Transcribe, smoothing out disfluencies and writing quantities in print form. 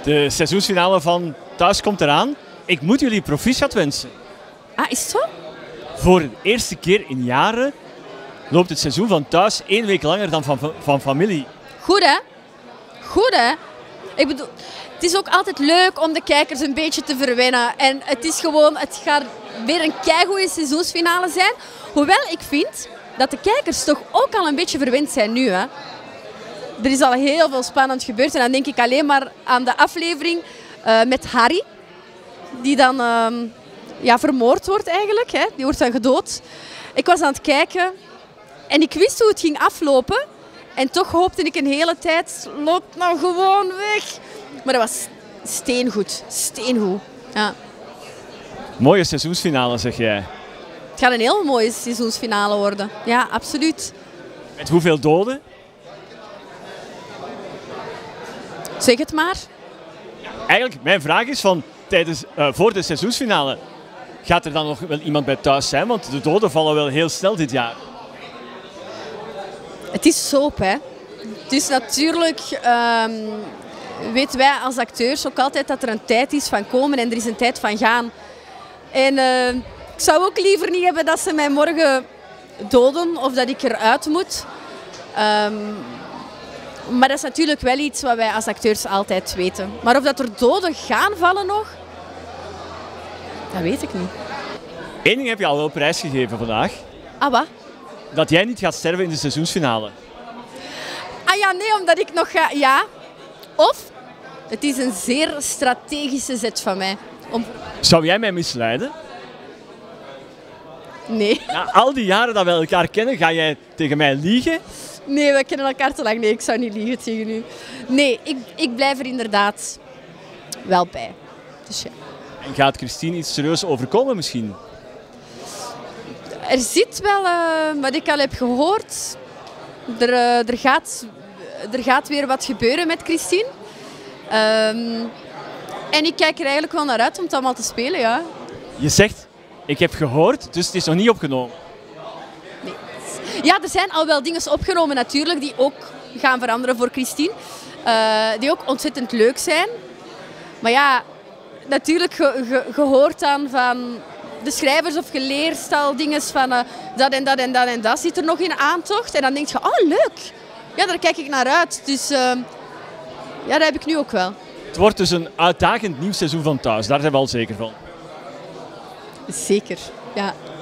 De seizoensfinale van Thuis komt eraan. Ik moet jullie proficiat wensen. Ah, is het zo? Voor de eerste keer in jaren loopt het seizoen van Thuis 1 week langer dan van Familie. Goed, hè? Goed, hè? Ik bedoel, het is ook altijd leuk om de kijkers een beetje te verwennen. En het gaat weer een keigoede seizoensfinale zijn. Hoewel ik vind dat de kijkers toch ook al een beetje verwend zijn nu, hè? Er is al heel veel spannend gebeurd. En dan denk ik alleen maar aan de aflevering met Harry. Die dan vermoord wordt eigenlijk. Hè? Die wordt dan gedood. Ik was aan het kijken en ik wist hoe het ging aflopen. En toch hoopte ik een hele tijd, loopt nou gewoon weg. Maar dat was steengoed. Steengoed. Ja. Mooie seizoensfinale, zeg jij. Het gaat een heel mooie seizoensfinale worden. Ja, absoluut. Met hoeveel doden? Zeg het maar. Eigenlijk, mijn vraag is van, voor de seizoensfinale, gaat er dan nog wel iemand bij Thuis zijn? Want de doden vallen wel heel snel dit jaar. Het is soap, hè. Het is natuurlijk... weten wij als acteurs ook altijd dat er een tijd is van komen en er is een tijd van gaan. En ik zou ook liever niet hebben dat ze mij morgen doden of dat ik eruit moet. Maar dat is natuurlijk wel iets wat wij als acteurs altijd weten. Maar of dat er doden gaan vallen nog, dat weet ik niet. Eén ding heb je al wel prijsgegeven vandaag. Ah, wat? Dat jij niet gaat sterven in de seizoensfinale. Ah ja, nee, omdat ik nog ga... Ja. Of, het is een zeer strategische zet van mij. Zou jij mij misleiden? Nee. Na al die jaren dat we elkaar kennen, ga jij tegen mij liegen? Nee, we kennen elkaar te lang. Nee, ik zou niet liegen tegen u. Nee, ik blijf er inderdaad wel bij. Dus ja. En gaat Christine iets serieus overkomen misschien? Er zit wel, wat ik al heb gehoord, er gaat weer wat gebeuren met Christine. En ik kijk er eigenlijk wel naar uit om het allemaal te spelen, ja. Je zegt, ik heb gehoord, dus het is nog niet opgenomen. Nee. Ja, er zijn al wel dingen opgenomen natuurlijk die ook gaan veranderen voor Christine. Die ook ontzettend leuk zijn. Maar ja, natuurlijk gehoord dan van de schrijvers of geleerd al dingen van dat en dat en dat en dat zit er nog in aantocht. En dan denk je, oh leuk, ja, daar kijk ik naar uit. Dus ja, dat heb ik nu ook wel. Het wordt dus een uitdagend nieuw seizoen van Thuis, daar zijn we al zeker van. Zeker, ja.